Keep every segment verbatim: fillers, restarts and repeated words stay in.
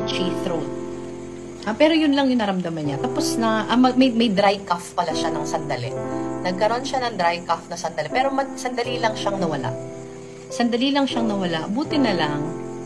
itchy throat. Ah, pero yun lang yung naramdaman niya. Tapos na, ah, may, may dry cough pala siya ng sandali. Nagkaroon siya ng dry cough na sandali. Pero mag, sandali lang siyang nawala. Sandali lang siyang nawala. Buti na lang,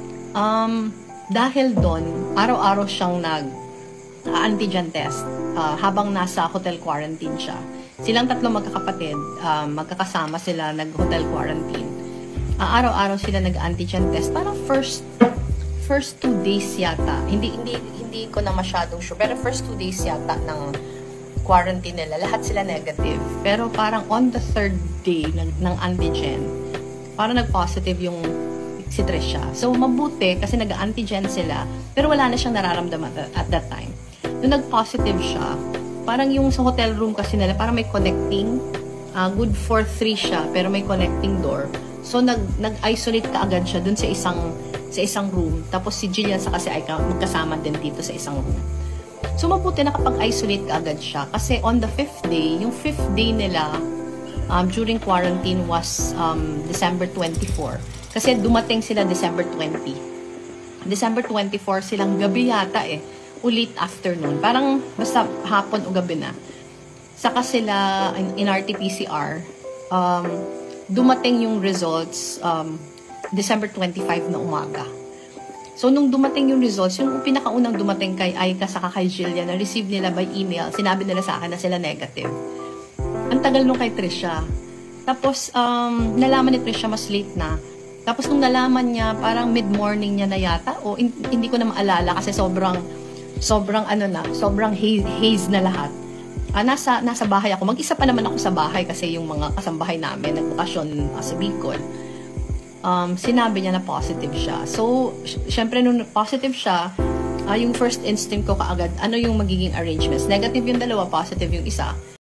um, dahil doon, araw-araw siyang nag uh, antigen test uh, habang nasa hotel quarantine siya. Silang tatlo magkakapatid, uh, magkakasama sila nag-hotel quarantine. Uh, araw-araw sila nag-antigen test. Parang first first two days yata. Hindi hindi hindi ko na masyadong sure. Pero first two days yata ng quarantine nila, lahat sila negative. Pero parang on the third day ng, ng antigen, parang nag-positive yung si Trisha. So, mabuti kasi nag-antigen sila, pero wala na siyang nararamdaman at that time. Nung nag-positive siya, parang yung sa hotel room kasi nila, parang may connecting, uh, good for three siya, pero may connecting door. So, nag, nag-isolate ka agad siya dun sa isang sa isang room. Tapos si Jillian sa kasi ay magkasama din dito sa isang room. So, mabuti nakapag-isolate ka agad siya. Kasi on the fifth day, yung fifth day nila um, during quarantine was um, December twenty-fourth. Kasi dumating sila December twentieth. December twenty-fourth silang gabi yata eh. Ulit afternoon. Parang basta hapon o gabi na. Saka sila in, in R T P C R, um, dumating yung results um, December twenty-fifth na umaga. So, nung dumating yung results, yung pinakaunang dumating kay Aika saka kay Jillian, na-receive nila by email, sinabi nila sa akin na sila negative. Ang tagal nung kay Trisha. Tapos, um, nalaman ni Trisha mas late na. Tapos, nung nalaman niya, parang mid-morning niya na yata, o in, hindi ko na maalala kasi sobrang, sobrang ano na, sobrang haze, haze na lahat. Ah, nasa, nasa bahay ako. Mag-isa pa naman ako sa bahay kasi yung mga kasambahay namin, nagbakasyon uh, sa Bicol. Um, sinabi niya na positive siya. So, syempre nung positive siya, uh, yung first instinct ko kaagad, ano yung magiging arrangements? Negative yung dalawa, positive yung isa.